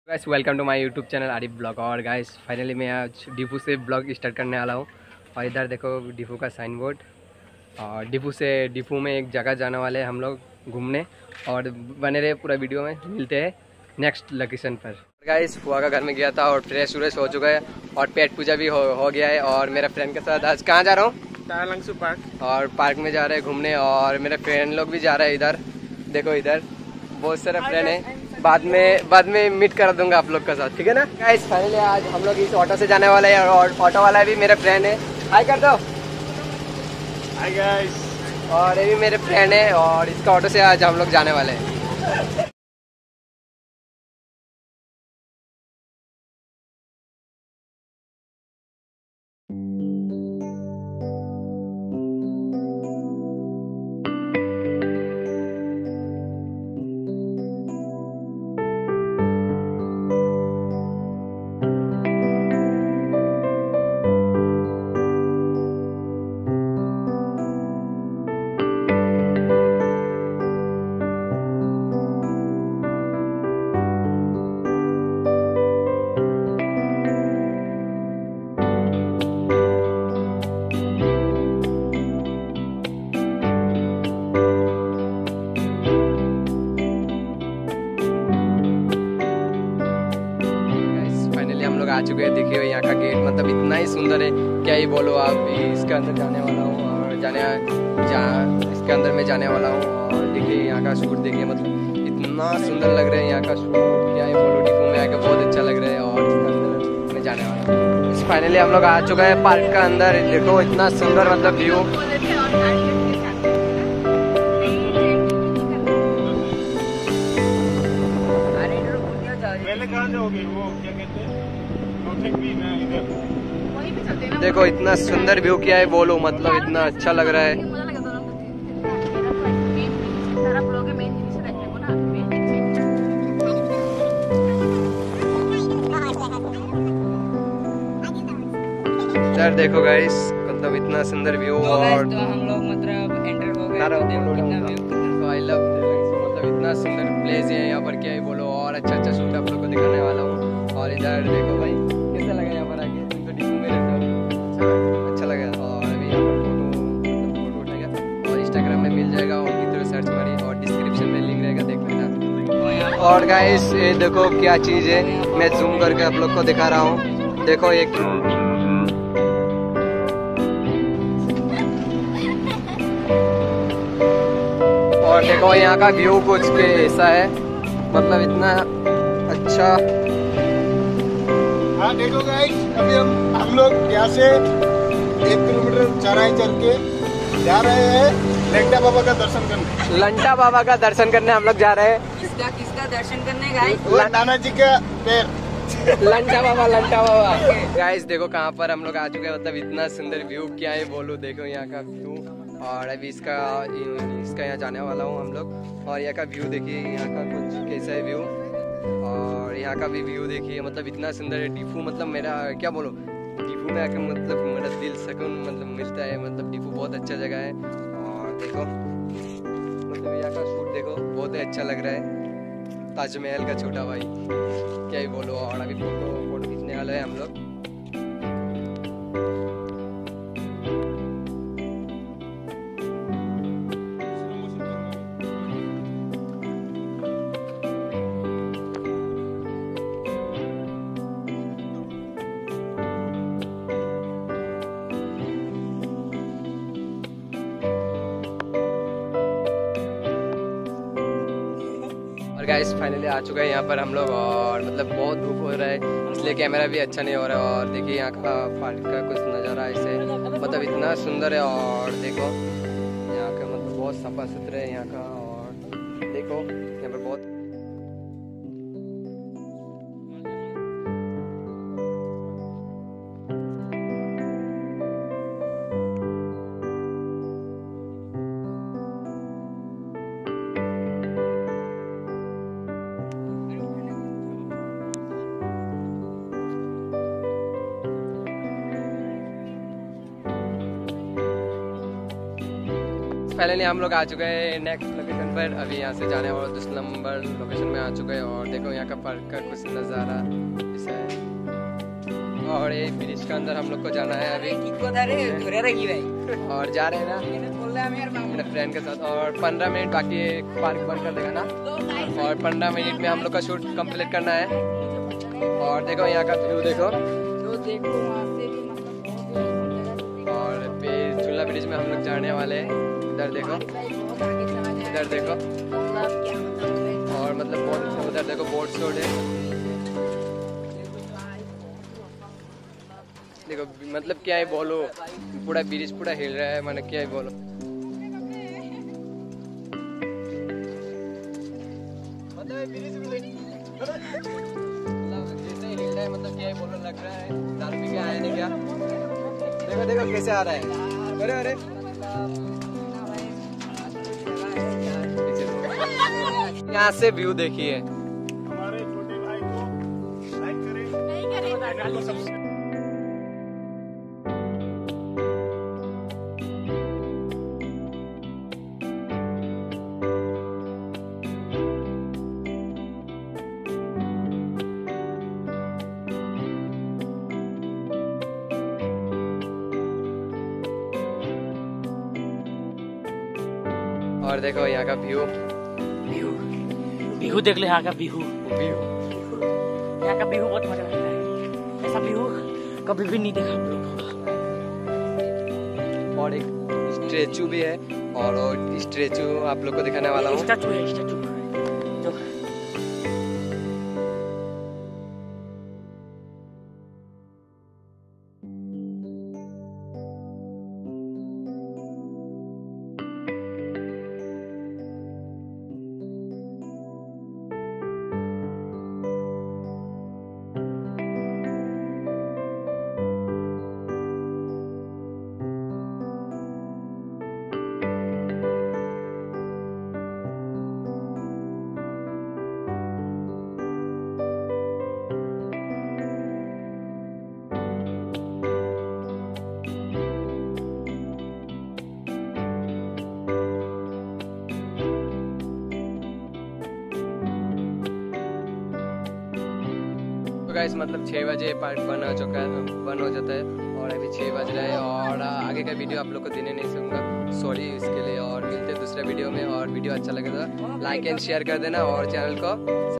Guys welcome to my YouTube channel Arif blog. और guys finally मैं आज डिफू से ब्लॉग स्टार्ट करने वाला हूँ। और इधर देखो डिफू का साइन बोर्ड। और डिफू में एक जगह जाने वाले हैं हम लोग घूमने। और बने रहे पूरा वीडियो में, मिलते हैं नेक्स्ट लोकेशन पर। गाइस फुआ का घर में गया था और फ्रेश व्रेश हो चुका है और पेट पूजा भी हो गया है। और मेरे फ्रेंड के साथ आज कहाँ जा रहा हूँ? लंगसू पार्क। और पार्क में जा रहे हैं घूमने। और मेरे फ्रेंड लोग भी जा रहे हैं इधर। देखो इधर बहुत सारे फ्रेंड हैं। बाद में मीट कर दूंगा आप लोग के साथ, ठीक है ना गाइस। फाइनली आज हम लोग इस ऑटो से जाने वाले हैं और ऑटो वाला भी मेरे फ्रेंड है। हाय कर दो। Hi guys. और ये भी मेरे फ्रेंड है और इसका ऑटो से आज हम लोग जाने वाले हैं। आ चुके हैं। देखिए यहाँ का गेट मतलब इतना ही सुंदर है, क्या ही बोलो आप। इसके अंदर जाने वाला हूँ और इसके अंदर मैं जाने वाला हूँ। और देखिए यहाँ का शूट देखिए, मतलब इतना सुंदर लग रहा है यहाँ का शूट, क्या ही बोलो। डिफू में आके बहुत अच्छा लग रहा है और इसके अंदर मैं जाने वाला हूँ। फाइनली हम लोग आ चुके हैं पार्क का अंदर। देखो इतना सुंदर मतलब व्यू। पहले कहाँ जाओगे, वो क्या कहते हैं, देखो इतना सुंदर व्यू क्या है बोलो, मतलब इतना अच्छा लग रहा है। यार देखो गाइस मतलब इतना सुंदर व्यू। और तो हम लोग मतलब एंटर हो गए। तो आई लव मतलब इतना सुंदर प्लेस है यहाँ पर, क्या ही बोलो। और अच्छा शूट आप लोग को दिखाने वाला हूँ। और इधर देखो भाई कैसा लगा यहाँ पर आके। तुम तो डिफू में रहते हो, अच्छा लगा। और अभी यहाँ पर फोटो उठाएगा और इंस्टाग्राम में मिल जाएगा। उनकी तरह सर्च मारी और डिस्क्रिप्शन में लिंक रहेगा, देख लेना। और गाइस ये देखो क्या चीज़ है, मैं जूम करके आप लोग को दिखा रहा हूँ। देखो एक और देखो यहाँ का व्यू कुछ के ऐसा है, मतलब इतना अच्छा। हाँ देखो गाइस, अभी हम लोग यहाँ से 1 किलोमीटर चढ़ाई चढ़ के जा रहे हैं लंटा बाबा का दर्शन करने। लंटा बाबा का दर्शन करने हम लोग जा रहे हैं। किसका दर्शन करने गाइस? नाना जी का पैर। लंटा बाबा गाइस देखो कहाँ पर हम लोग आ चुके हैं, मतलब इतना सुंदर व्यू क्या है बोलो। देखो यहाँ का व्यू। और अभी इसका यहाँ जाने वाला हूँ हम लोग। और यहाँ का व्यू देखिए, यहाँ का कुछ कैसा है व्यू। और यहाँ का भी व्यू देखिए, मतलब इतना सुंदर है। डिफू मतलब मेरा क्या बोलो, डिफू में आकर मतलब मेरा दिल सुकून मतलब मिलता है। मतलब डिफू बहुत अच्छा जगह है। और देखो मतलब यहाँ का शूट देखो बहुत ही अच्छा लग रहा है। ताजमहल का छोटा भाई, क्या ही बोलो। और अभी फोटो खींचने वाले हैं हम लोग। और गाइस फाइनली आ चुका है यहाँ पर हम लोग। और मतलब बहुत धूप हो रहा है इसलिए कैमरा भी अच्छा नहीं हो रहा है। और देखिए यहाँ का पार्क का कुछ नज़ारा ऐसे मतलब इतना सुंदर है। और देखो यहाँ का मतलब बहुत सफा सुथरा है यहाँ का। और देखो यहाँ पर बहुत फाइनली हम लोग आ चुके हैं नेक्स्ट लोकेशन पर। अभी यहाँ से जाने वाला 10 नंबर लोकेशन में आ चुके हैं और देखो यहाँ का पार्क का कुछ नज़ारा ऐसा है। और ये ब्रिज के अंदर हम लोग को जाना है अभी और जा रहे हैं ना मेरे फ्रेंड के साथ। और 15 मिनट बाकी है, पार्क बंद कर देगा ना और 15 मिनट में हम लोग का शूट कंप्लीट करना है। और देखो यहाँ का व्यू देखो और फिर झूला ब्रिज में हम लोग जाने वाले हैं। इधर देखो, इधर देखो और मतलब बहुत उधर देखो बोट शोट है। देखो मतलब क्या है बोलो, पूरा ब्रिज पूरा हिल रहा है, मैंने क्या है बोलो। जैसे ही हिल रहा है मतलब क्या है बोलो, लग रहा है दारू पी के आया नहीं क्या। देखो देखो कैसे आ रहा है, अरे अरे यहाँ से व्यू देखिए। हमारे छोटे भाई को लाइक करें। और देखो यहाँ का व्यू, बिहू देख ले यहाँ का बिहू। व्यू यहाँ का बिहू बहुत मजा लगता है, ऐसा बिहू कभी भी नहीं देखा हम लोग। और एक स्टैचू भी है और स्टैचू आप लोग को दिखाने वाला हूँ। स्टैचू है, स्टैचू जो तो गाइस मतलब 6 बजे पार्क बंद हो जाता है और अभी 6 बज रहे हैं और आगे का वीडियो आप लोग को देने नहीं सकूँगा, सॉरी इसके लिए। और मिलते हैं दूसरे वीडियो में, और वीडियो अच्छा लगे तो लाइक एंड शेयर कर देना और चैनल को